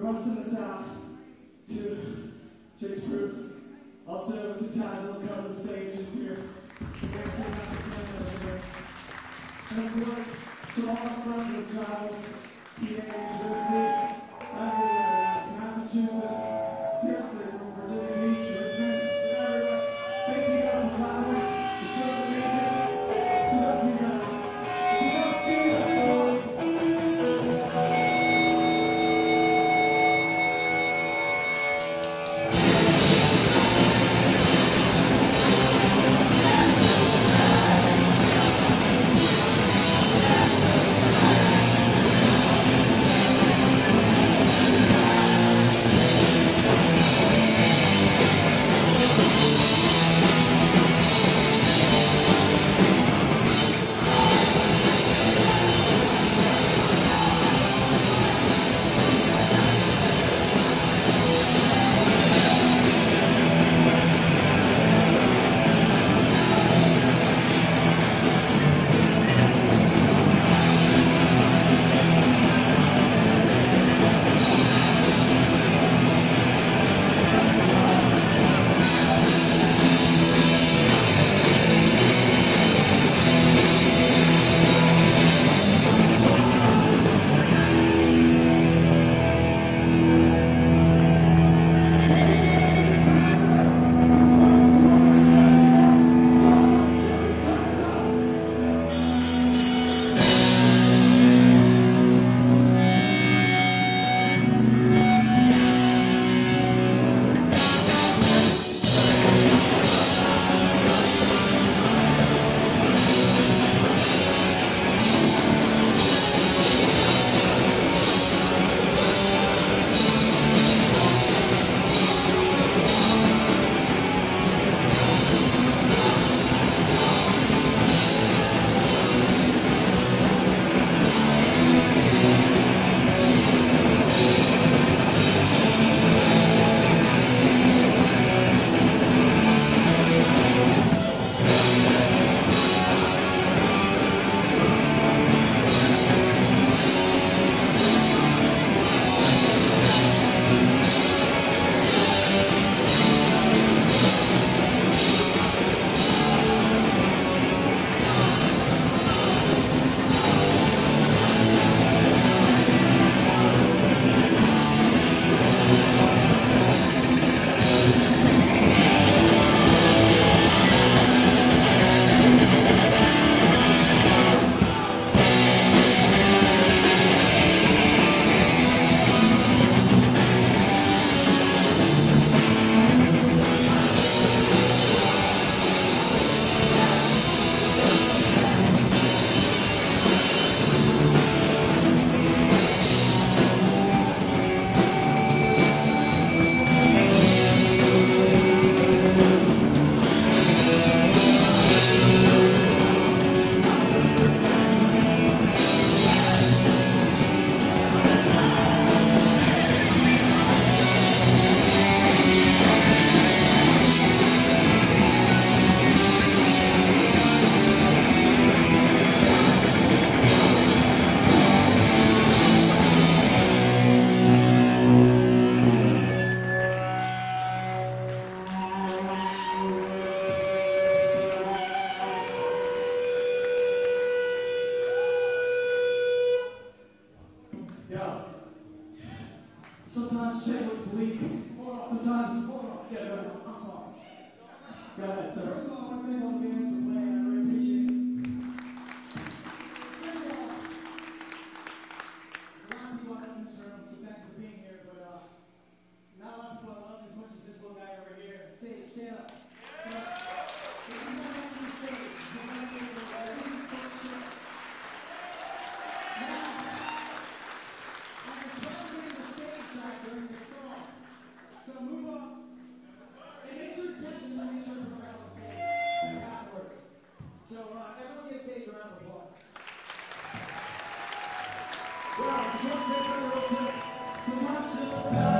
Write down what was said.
want to send this out to Chicks Proof, also to Ty's little cousin Sage, who's here. And of course, to all our friends who travel, PA, New Jersey, everywhere, Massachusetts, seriously, from Virginia Beach, Richmond, everywhere. Thank you guys for traveling. The show's amazing. To love you guys. To love you guys. Sometimes shit looks weak. Sometimes, yeah, go ahead. I'm sorry. Go ahead, sir. First of all, I want to thank all the fans for playing. I really appreciate it. Second of all, there's a lot of people I love in this room, so thanks for being here, but not a lot of people I love as much as this little guy over here. Stage, stand up. This is not only the stage. This is not only the stage. This is the stage. Now, during this song. So move up and make sure to catch and make sure to come out on stage afterwards. So everyone get a stage around the block. Well, just want to say real quick, sometimes